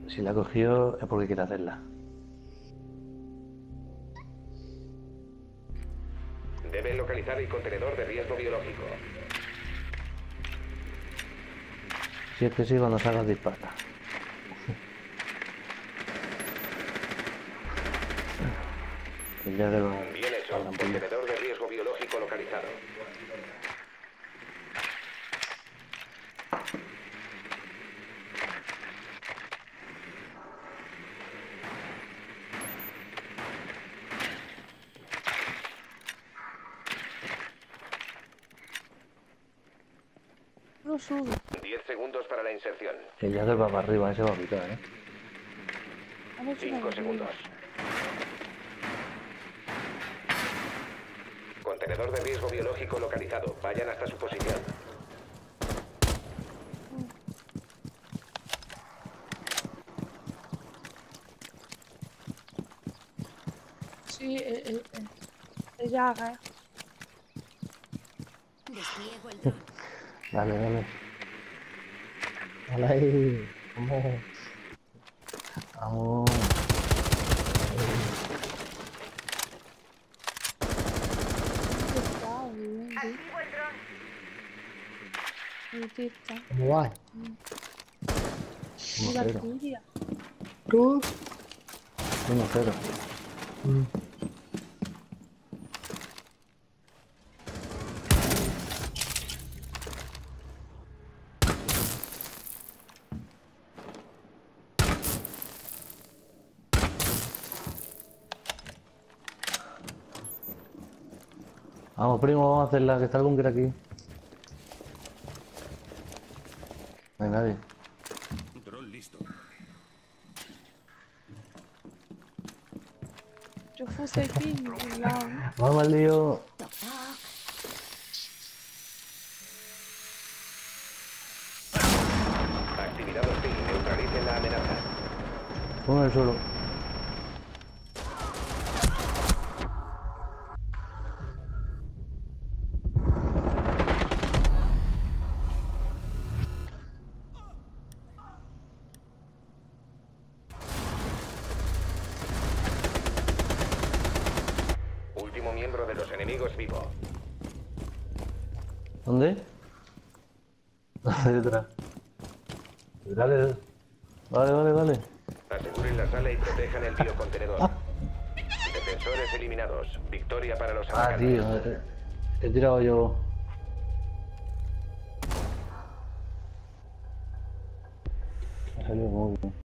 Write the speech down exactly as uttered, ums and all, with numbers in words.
Si la ha cogido es porque quiere hacerla. Deben localizar el contenedor de riesgo biológico. Si es que sí, cuando salgas dispara. Que ya de los... Bien hecho. Contenedor de riesgo biológico localizado. No sube. diez segundos para la inserción. Que ya va para arriba, ese va a picar, ¿eh? Han hecho una cinco segundos. Contenedor de riesgo biológico localizado. Vayan hasta su posición. Sí, eh, eh, eh. Ella haga. Despliego el dron. Dale, dale. Dale ahí. Vamos. Vamos. Está bien, sí. Activo el dron. Sí, sí, está. ¿Cómo va? Y la cero. tuya. ¿Tú? uno cero. Mm. Vamos, primo, vamos a hacerla, que está el búnker aquí. No hay nadie. Dron listo. Yo puse aquí en un lado. Vamos al lío. Toc, toc. Actividad hostil. Neutralicen la amenaza. Uno en el suelo. Último miembro de los enemigos vivo. ¿Dónde? Detrás. Dale. Vale, vale, vale. Aseguren la sala y protejan el biocontenedor. Defensores eliminados. Victoria para los Ah, atacantes. tío. eh, He tirado yo. Me ha salido muy bien.